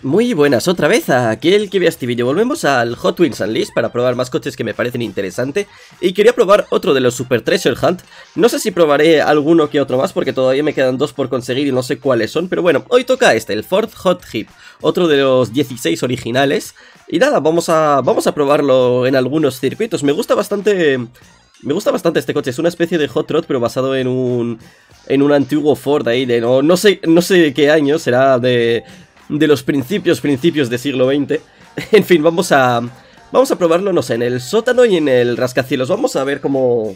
Muy buenas, otra vez a aquel que vea este vídeo. Volvemos al Hot Wheels Unleashed para probar más coches que me parecen interesantes. Y quería probar otro de los Super Treasure Hunt. No sé si probaré alguno que otro más porque todavía me quedan dos por conseguir y no sé cuáles son. Pero bueno, hoy toca este, el Ford Hot Hip, otro de los 16 originales. Y nada, vamos a probarlo en algunos circuitos. Me gusta bastante este coche, es una especie de Hot Rod pero basado en un antiguo Ford ahí de no sé qué año, será de los principios del siglo XX. En fin, vamos a probarlo, no sé, en el sótano y en el rascacielos. Vamos a ver cómo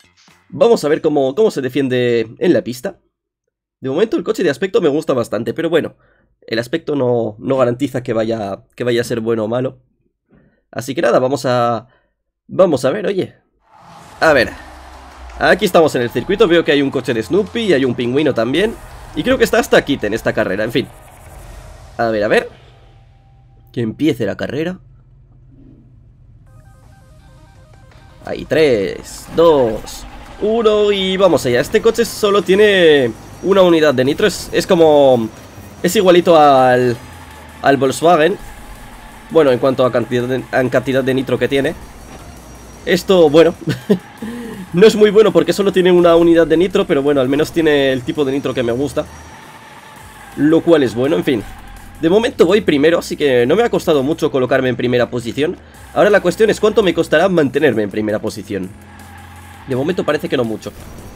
se defiende en la pista. De momento el coche de aspecto me gusta bastante, pero bueno, el aspecto no garantiza que vaya a ser bueno o malo. Así que nada, vamos a ver, oye. A ver, aquí estamos en el circuito, veo que hay un coche de Snoopy y hay un pingüino también. Y creo que está hasta Kit en esta carrera, en fin. A ver. Que empiece la carrera. Ahí, 3, 2, 1 y vamos allá. Este coche solo tiene una unidad de nitro. Es como... es igualito al Volkswagen. Bueno, en cuanto a cantidad de nitro que tiene. Esto, bueno, no es muy bueno porque solo tiene una unidad de nitro, pero bueno, al menos tiene el tipo de nitro que me gusta. Lo cual es bueno, en fin. De momento voy primero, así que no me ha costado mucho colocarme en primera posición. Ahora la cuestión es cuánto me costará mantenerme en primera posición. De momento parece que no mucho.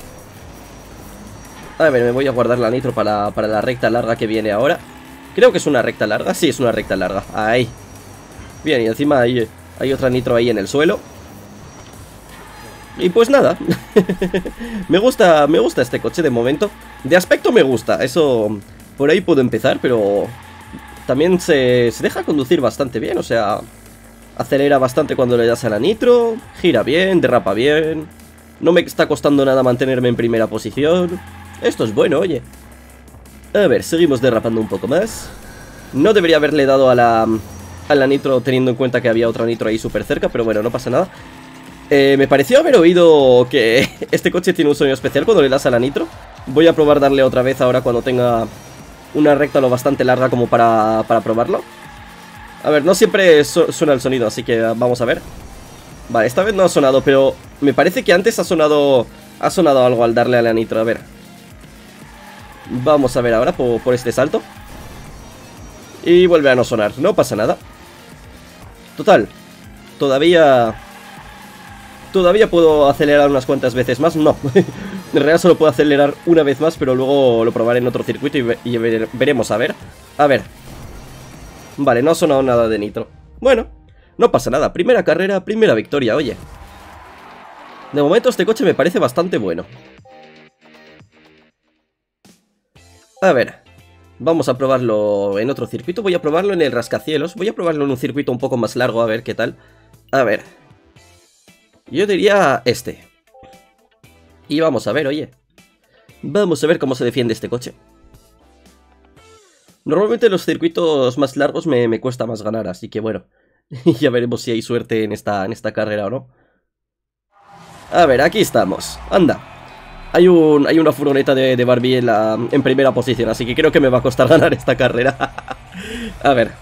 A ver, me voy a guardar la nitro para la recta larga que viene ahora. Creo que es una recta larga, sí, es una recta larga. Ahí. Bien, y encima hay otra nitro ahí en el suelo. Y pues nada. me gusta este coche de momento. De aspecto me gusta, eso por ahí puedo empezar, pero... también se deja conducir bastante bien, o sea, acelera bastante cuando le das a la nitro, gira bien, derrapa bien, no me está costando nada mantenerme en primera posición. Esto es bueno, oye. A ver, seguimos derrapando un poco más. No debería haberle dado a la nitro teniendo en cuenta que había otra nitro ahí súper cerca, pero bueno, no pasa nada. Me pareció haber oído que este coche tiene un sonido especial cuando le das a la nitro. Voy a probar darle otra vez ahora cuando tenga... una recta lo bastante larga como para probarlo. A ver, no siempre suena el sonido, así que vamos a ver. Vale, esta vez no ha sonado, pero me parece que antes ha sonado algo al darle a la nitro. A ver. Vamos a ver ahora por este salto. Y vuelve a no sonar, no pasa nada. Total, todavía puedo acelerar unas cuantas veces más. No, en realidad solo puedo acelerar una vez más, pero luego lo probaré en otro circuito y veremos, a ver. Vale, no ha sonado nada de nitro. Bueno, no pasa nada, primera carrera, primera victoria, oye. De momento este coche me parece bastante bueno. A ver, vamos a probarlo en otro circuito. Voy a probarlo en el rascacielos. Voy a probarlo en un circuito un poco más largo, a ver qué tal. A ver, yo diría este. Y vamos a ver, oye. Vamos a ver cómo se defiende este coche. Normalmente en los circuitos más largos me cuesta más ganar, así que bueno. Ya veremos si hay suerte en esta carrera o no. A ver, aquí estamos. Anda. Hay una furgoneta de Barbie en primera posición, así que creo que me va a costar ganar esta carrera. A ver.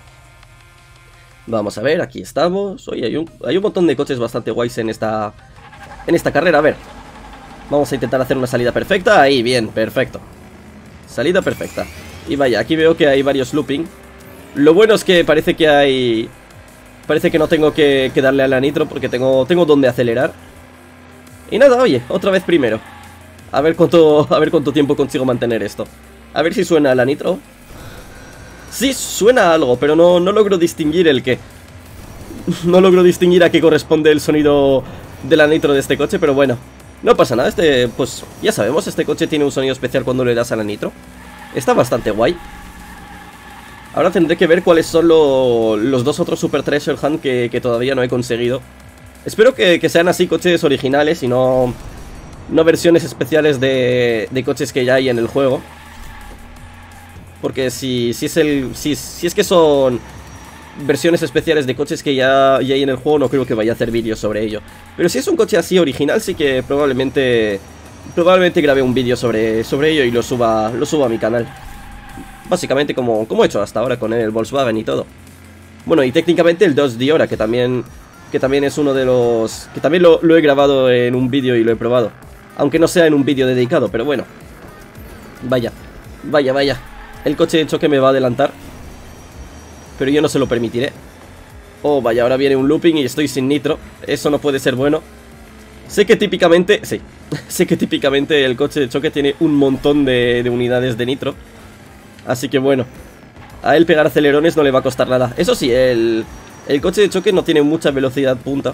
Vamos a ver, aquí estamos. Oye, hay un montón de coches bastante guays en esta carrera, a ver. Vamos a intentar hacer una salida perfecta. Ahí, bien, perfecto. Salida perfecta. Y vaya, aquí veo que hay varios looping. Lo bueno es que parece que no tengo que darle a la nitro porque tengo donde acelerar. Y nada, oye, otra vez primero. A ver cuánto tiempo consigo mantener esto. A ver si suena la nitro. Sí, suena algo, pero no logro distinguir el qué. No logro distinguir a qué corresponde el sonido de la nitro de este coche, pero bueno. No pasa nada, pues ya sabemos, este coche tiene un sonido especial cuando le das a la nitro. Está bastante guay. Ahora tendré que ver cuáles son los dos otros Super Treasure Hunt que todavía no he conseguido. Espero que sean así coches originales y no versiones especiales de coches que ya hay en el juego. Porque si es que son versiones especiales de coches que ya hay en el juego, no creo que vaya a hacer vídeos sobre ello. Pero si es un coche así original, sí que probablemente grabe un vídeo sobre ello y lo suba a mi canal. Básicamente como he hecho hasta ahora con el Volkswagen y todo. Bueno, y técnicamente el Dodge Diora, que también es uno de los... que también lo he grabado en un vídeo y lo he probado. Aunque no sea en un vídeo dedicado, pero bueno. Vaya, vaya, vaya. El coche de choque me va a adelantar, pero yo no se lo permitiré. Oh, vaya, ahora viene un looping y estoy sin nitro. Eso no puede ser bueno. Sé que típicamente... sí, sé que típicamente el coche de choque tiene un montón de unidades de nitro. Así que bueno, a él pegar acelerones no le va a costar nada. Eso sí, el coche de choque no tiene mucha velocidad punta.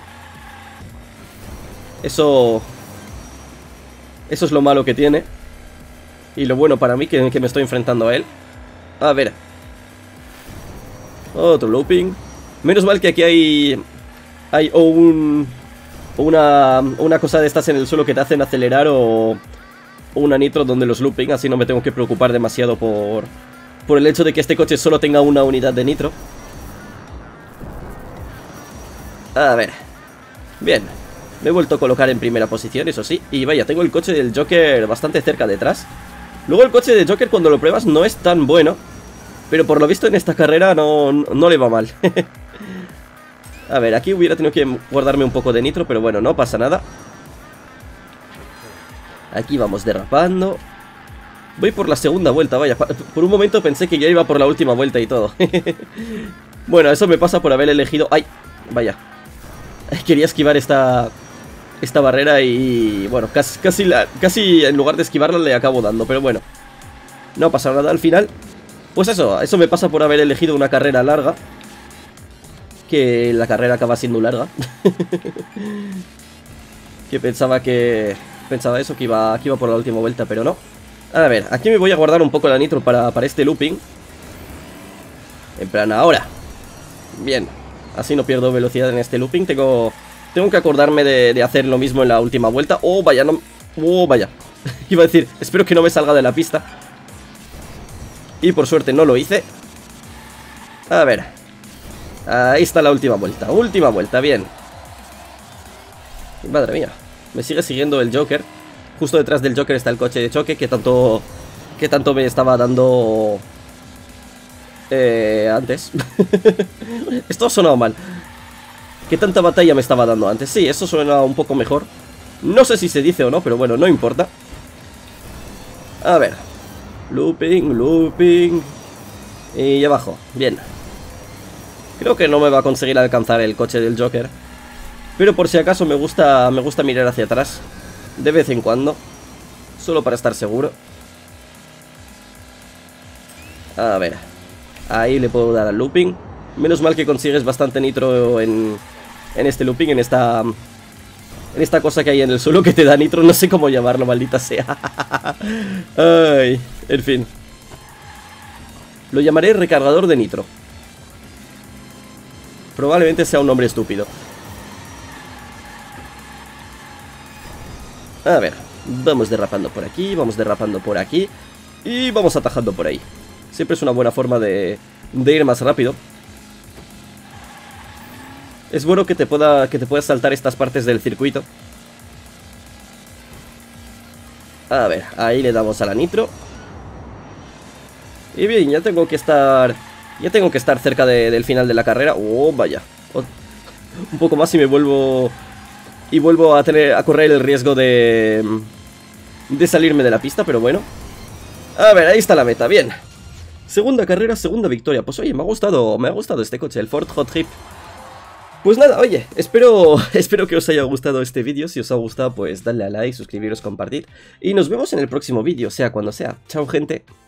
Eso es lo malo que tiene. Y lo bueno para mí que me estoy enfrentando a él. A ver. Otro looping. Menos mal que aquí hay una cosa de estas en el suelo que te hacen acelerar o una nitro donde los looping. Así no me tengo que preocupar demasiado por el hecho de que este coche solo tenga una unidad de nitro. A ver. Bien. Me he vuelto a colocar en primera posición, eso sí. Y vaya, tengo el coche del Joker bastante cerca detrás. Luego el coche de Joker cuando lo pruebas no es tan bueno, pero por lo visto en esta carrera no le va mal. A ver, aquí hubiera tenido que guardarme un poco de nitro, pero bueno, no pasa nada. Aquí vamos derrapando. Voy por la segunda vuelta, vaya. Por un momento pensé que ya iba por la última vuelta y todo. Bueno, eso me pasa por haber elegido... ¡ay! Vaya. Quería esquivar esta barrera y... bueno, casi en lugar de esquivarla le acabo dando, pero bueno. No pasa nada al final. Pues eso me pasa por haber elegido una carrera larga. Que la carrera acaba siendo larga. Que pensaba eso, que iba por la última vuelta, pero no. A ver, aquí me voy a guardar un poco la nitro para este looping. En plan, ahora. Bien, así no pierdo velocidad en este looping. Tengo que acordarme de hacer lo mismo en la última vuelta. Oh, vaya, no... oh, vaya. Iba a decir, espero que no me salga de la pista. Y por suerte no lo hice. A ver. Ahí está la última vuelta. Última vuelta, bien. Madre mía. Me sigue siguiendo el Joker. Justo detrás del Joker está el coche de choque que tanto me estaba dando antes. Esto ha sonado mal. ¿Qué tanta batalla me estaba dando antes? Sí, eso suena un poco mejor. No sé si se dice o no, pero bueno, no importa. A ver. Looping, looping. Y abajo, bien. Creo que no me va a conseguir alcanzar el coche del Joker, pero por si acaso me gusta mirar hacia atrás de vez en cuando, solo para estar seguro. A ver. Ahí le puedo dar al looping. Menos mal que consigues bastante nitro en este looping, en esta cosa que hay en el suelo que te da nitro. No sé cómo llamarlo, maldita sea. Ay, en fin. Lo llamaré recargador de nitro. Probablemente sea un nombre estúpido. A ver, vamos derrapando por aquí, vamos derrapando por aquí y vamos atajando por ahí. Siempre es una buena forma de ir más rápido. Es bueno que te puedas saltar estas partes del circuito. A ver, ahí le damos a la nitro. Y bien, ya tengo que estar cerca del final de la carrera. Oh, vaya. Un poco más y me vuelvo... y vuelvo a correr el riesgo de salirme de la pista, pero bueno. A ver, ahí está la meta, bien. Segunda carrera, segunda victoria. Pues oye, me ha gustado este coche, el Ford Hot Trip. Pues nada, oye, espero que os haya gustado este vídeo. Si os ha gustado, pues dadle a like, suscribiros, compartid. Y nos vemos en el próximo vídeo, sea cuando sea. Chao, gente.